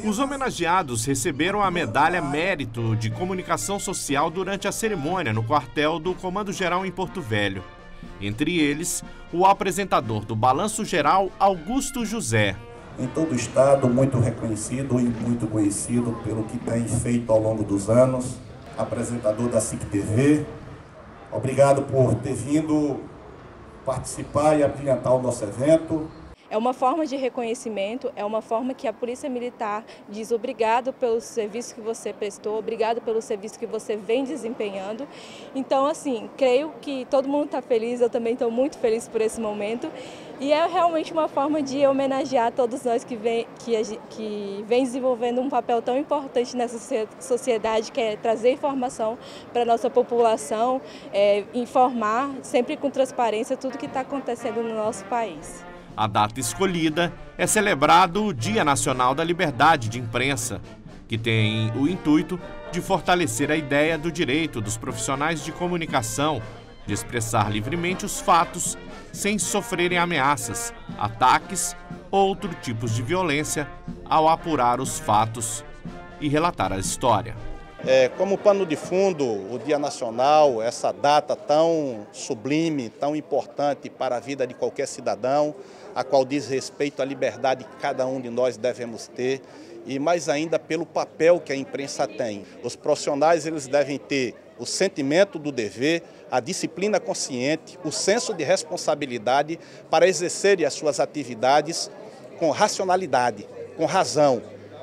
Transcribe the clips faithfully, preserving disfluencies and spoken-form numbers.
Os homenageados receberam a medalha Mérito de Comunicação Social durante a cerimônia no quartel do Comando Geral em Porto Velho. Entre eles, o apresentador do Balanço Geral, Augusto José. Em todo o estado, muito reconhecido e muito conhecido pelo que tem feito ao longo dos anos, apresentador da S I C T V. Obrigado por ter vindo participar e abrilhantar o nosso evento. É uma forma de reconhecimento, é uma forma que a Polícia Militar diz obrigado pelo serviço que você prestou, obrigado pelo serviço que você vem desempenhando. Então, assim, creio que todo mundo está feliz, eu também estou muito feliz por esse momento. E é realmente uma forma de homenagear todos nós que vem, que, que vem desenvolvendo um papel tão importante nessa sociedade, que é trazer informação para a nossa população, é, informar sempre com transparência tudo que está acontecendo no nosso país. A data escolhida é celebrado o Dia Nacional da Liberdade de Imprensa, que tem o intuito de fortalecer a ideia do direito dos profissionais de comunicação de expressar livremente os fatos sem sofrerem ameaças, ataques ou outros tipos de violência ao apurar os fatos e relatar a história. É, como pano de fundo, o Dia Nacional, essa data tão sublime, tão importante para a vida de qualquer cidadão, a qual diz respeito à liberdade que cada um de nós devemos ter, e mais ainda pelo papel que a imprensa tem. Os profissionais eles devem ter o sentimento do dever, a disciplina consciente, o senso de responsabilidade para exercerem as suas atividades com racionalidade, com razão,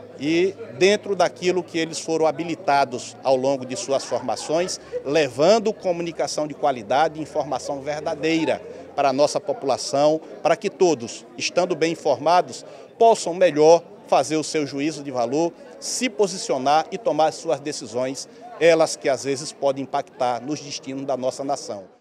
e dentro daquilo que eles foram habilitados ao longo de suas formações, levando comunicação de qualidade e informação verdadeira para a nossa população, para que todos, estando bem informados, possam melhor fazer o seu juízo de valor, se posicionar e tomar as suas decisões, elas que às vezes podem impactar nos destinos da nossa nação.